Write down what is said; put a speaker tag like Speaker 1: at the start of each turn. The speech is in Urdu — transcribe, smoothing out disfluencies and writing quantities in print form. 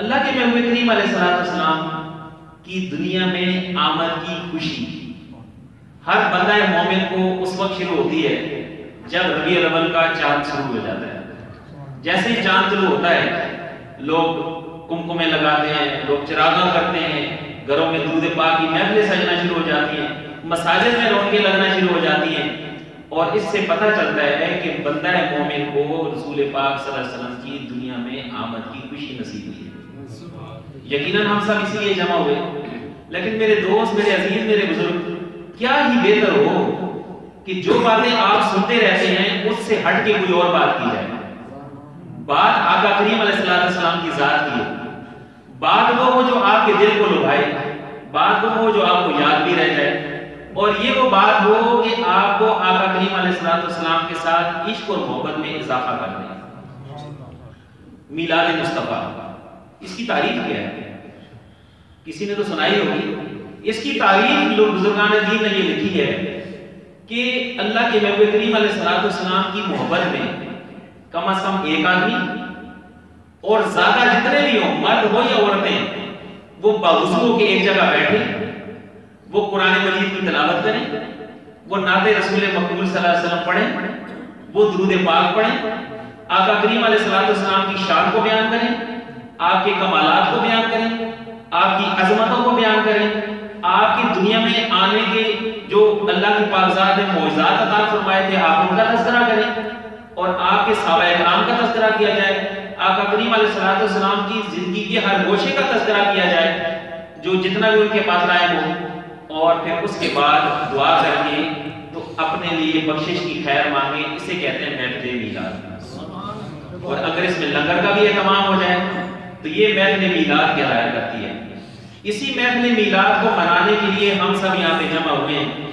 Speaker 1: اللہ کے محبوب کریم علیہ السلام کی دنیا میں آمد کی خوشی ہر بندہ مومن کو اس وقت شروع ہوتی ہے جب ربیع الاول کا چاند شروع ہو جاتا ہے۔ جیسے ہی چاند شروع ہوتا ہے لوگ کمکمے لگاتے ہیں، لوگ چراغاں کرتے ہیں، گھروں میں درود پاک کی محفلیں سجنا شروع ہو جاتی ہیں، مساجد میں رونقیں لگنا شروع ہو جاتی ہیں، اور اس سے پتہ چلتا ہے کہ بندہ مومن کو رسول پاک صلی اللہ علیہ وسلم کی دنیا میں آمد کی خوشی نصیب ہوئی ہے۔ یقیناً ہم سب اسی لیے جمع ہوئے، لیکن میرے دوست، میرے عزیز، میرے بزرگ، کیا ہی بہتر ہو کہ جو باتیں آپ سنتے رہتے ہیں اس سے ہٹ کے کوئی اور بات کی جائے۔ بات آقا کریم علیہ السلام کی ذات کی ہے، بات وہ ہو جو آپ کے دل کو لبھائے، بات وہ ہو جو آپ کو یاد بھی رہ جائے، اور یہ وہ بات ہو کہ آپ کو آقا کریم علیہ السلام کے ساتھ عشق اور محبت میں اضافہ کر دیں۔ میلاد مصطفیٰ، اس کی تعریف کیا ہے؟ کسی نے تو سنائی ہوگی۔ اس کی تعریف لوگ بزرگان دین نے یہ لکھی ہے کہ اللہ کے محبوب کریم علیہ السلام کی محبت میں کم از کم ایک آدمی اور زیادہ جتنے بھی ہوں، مرد ہو یا عورتیں، وہ باوضو ہو کے ایک جگہ بیٹھے، وہ قرآن مجید کی تلاوت کریں، وہ نعت رسول مقبول صلی اللہ علیہ وسلم پڑھیں، وہ درود پاک پڑھیں، آقا کریم علیہ السلام کی شان کو بیان کریں، آپ کے کمالات کو بیان کریں، آپ کی عظمتوں کو بیان کریں، آپ کی دنیا میں آنے کے جو اللہ کی پاکزاد نے معجزات عطا فرمائے تھے آپ ان کا تذکرہ کریں، اور آپ کے صحابہ کرام کا تذکرہ کیا جائے، آقا کریم علیہ السلام کی زندگی کے ہر گوشے کا تذکرہ کیا جائے جو جتنا بھی ان کے پاس لائق ہو، اور پھر اس کے بعد دعا کر کے تو اپنے لیے بخشش کی خیر مانگیں۔ اسے کہتے ہیں محفل میلاد، اور اگر اس میں لنگر کا بھی اہتمام ہو جائے تو یہ محفل میلاد کہلایا کرتی ہے۔ اسی محفل میلاد کو منانے کے لیے ہم سب یہاں پہ جمع ہوئے ہیں۔